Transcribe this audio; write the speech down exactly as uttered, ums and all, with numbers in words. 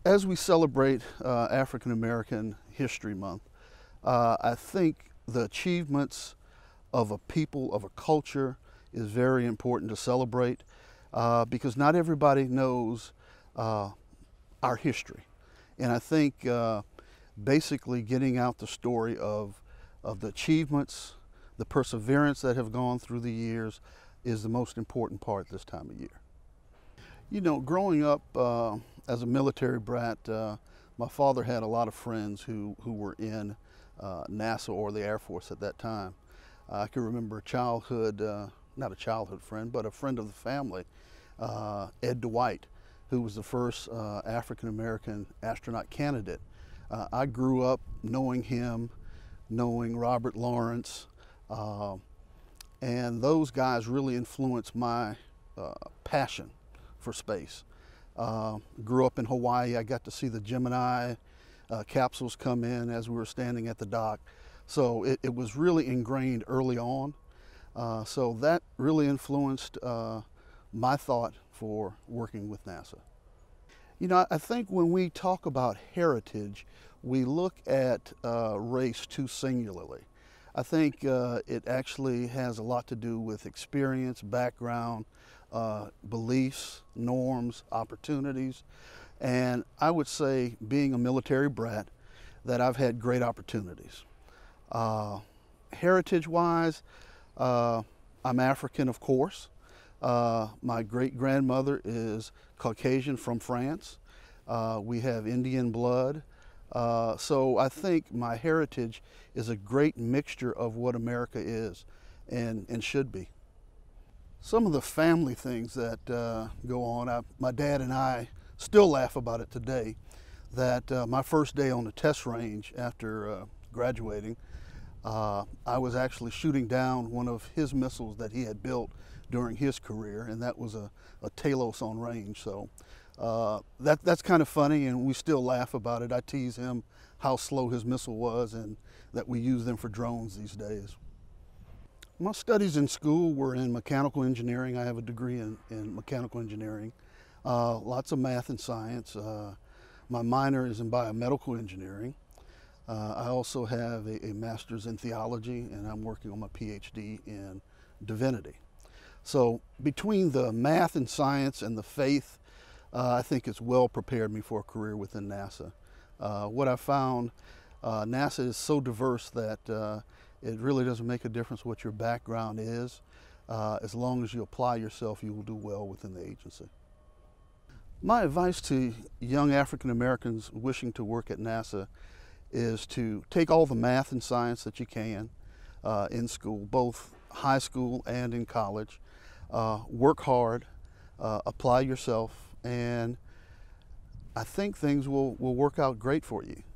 As we celebrate uh, African American History Month, uh, I think the achievements of a people, of a culture, is very important to celebrate uh, because not everybody knows uh, our history. And I think uh, basically getting out the story of, of the achievements, the perseverance that have gone through the years is the most important part this time of year. You know, growing up uh, as a military brat, uh, my father had a lot of friends who, who were in uh, NASA or the Air Force at that time. Uh, I can remember a childhood, uh, not a childhood friend, but a friend of the family, uh, Ed Dwight, who was the first uh, African-American astronaut candidate. Uh, I grew up knowing him, knowing Robert Lawrence, uh, and those guys really influenced my uh, passion for space. Uh, grew up in Hawaii. I got to see the Gemini uh, capsules come in as we were standing at the dock. So it, it was really ingrained early on. Uh, so that really influenced uh, my thought for working with NASA. You know, I think when we talk about heritage, we look at uh, race too singularly. I think uh, it actually has a lot to do with experience, background, uh, beliefs, norms, opportunities. And I would say, being a military brat, that I've had great opportunities. Uh, Heritage-wise, uh, I'm African, of course. Uh, my great-grandmother is Caucasian from France. Uh, we have Indian blood. Uh, so I think my heritage is a great mixture of what America is and, and should be. Some of the family things that uh, go on, I, my dad and I still laugh about it today, that uh, my first day on the test range after uh, graduating, uh, I was actually shooting down one of his missiles that he had built during his career, and that was a, a Talos on range. So uh, that, that's kind of funny, and we still laugh about it. I tease him how slow his missile was and that we use them for drones these days. My studies in school were in mechanical engineering. I have a degree in, in mechanical engineering. Uh, lots of math and science. Uh, my minor is in biomedical engineering. Uh, I also have a, a master's in theology, and I'm working on my PhD in Divinity. So between the math and science and the faith, uh, I think it's well prepared me for a career within NASA. Uh, what I found, uh, NASA is so diverse that uh, it really doesn't make a difference what your background is. Uh, as long as you apply yourself, you will do well within the agency. My advice to young African Americans wishing to work at NASA is to take all the math and science that you can uh, in school, both high school and in college. Uh, work hard, uh, apply yourself, and I think things will, will work out great for you.